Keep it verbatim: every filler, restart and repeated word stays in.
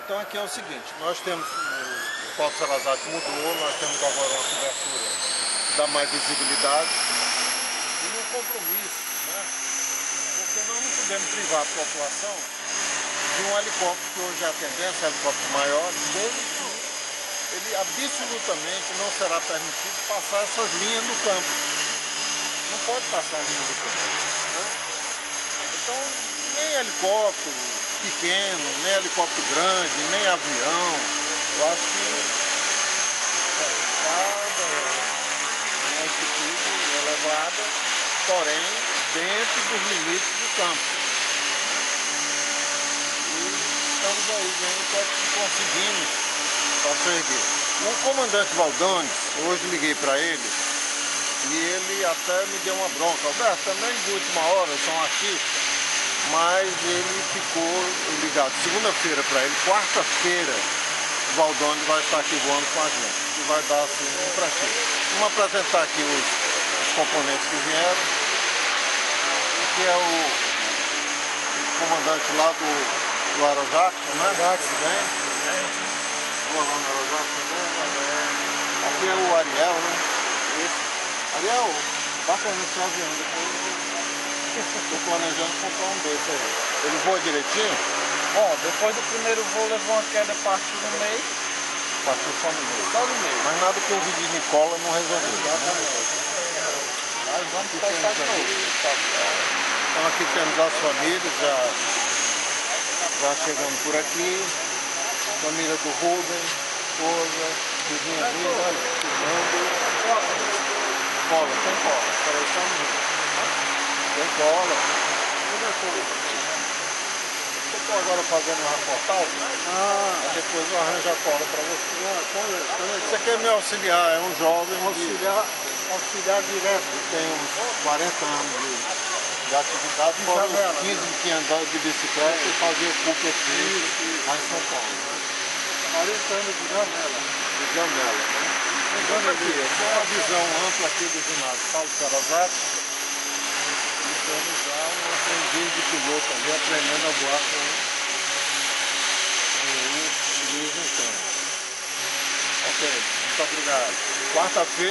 Então aqui é o seguinte, nós temos o Porto Salazar que mudou, nós temos agora uma cobertura que dá mais visibilidade e um compromisso, né? Porque nós não podemos privar a população de um helicóptero, que hoje é a tendência, helicóptero maior, desde que ele absolutamente não será permitido passar essas linhas do campo. Não pode passar a linha do campo, né? Então, nem helicóptero pequeno, nem helicóptero grande, nem avião, eu acho que é estrada, uma altitude elevada, porém dentro dos limites do campo. E estamos aí vendo o que é que conseguimos para se erguer. O comandante Valdones, hoje liguei para ele e ele até me deu uma bronca. Alberto, também de última hora, estão aqui. Mas ele ficou ligado segunda-feira para ele, quarta-feira o Valdones vai estar aqui voando com a gente e vai dar assim um pratinho. Vamos apresentar aqui os, os componentes que vieram. Aqui é o, o comandante lá do, do Aerojackson, né? Jackson, vem. Vamos lá no Aerojackson também. Aqui é o Ariel, né? Esse. Ariel, bacana esse avião, depois estou planejando comprar um desse aí. Ele voa direitinho? Bom, depois do primeiro voo levou uma queda partiu no meio. Partiu só no meio. Só no meio. Mas nada que o vídeo de Nicola não resolveu. Exatamente. Mas vamos testar de novo. Então aqui temos as famílias já, já chegando por aqui. Família do Rubem, esposa, vizinha vindo, olha, filmando. Cola, tem cola. Peraí, só um minuto. Tem cola. Eu estou agora fazendo uma reportagem. Ah, depois eu arranjo a cola para você. Você quer me auxiliar? É um jovem. Auxiliar, auxiliar direto. Tem uns quarenta anos de, de atividade. Fora uns quinze que andava de bicicleta e fazia C U P aqui lá em São Paulo. quarenta anos de janela. De janela, né? Então aqui, essa é uma visão ampla aqui do ginásio Paulo Salazar. E temos já um aprendiz de piloto ali aprendendo a voar com, com o Luiz Antônio. Ok, muito obrigado. Quarta-feira.